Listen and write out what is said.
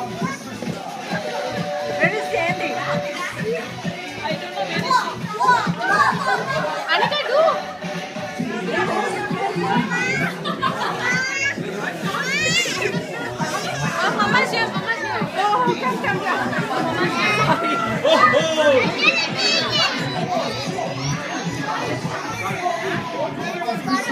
Where is Sandy? I don't know where is she. Anika, do. Mama is here. Mama is here. Oh, come. Mama is here. Oh, oh.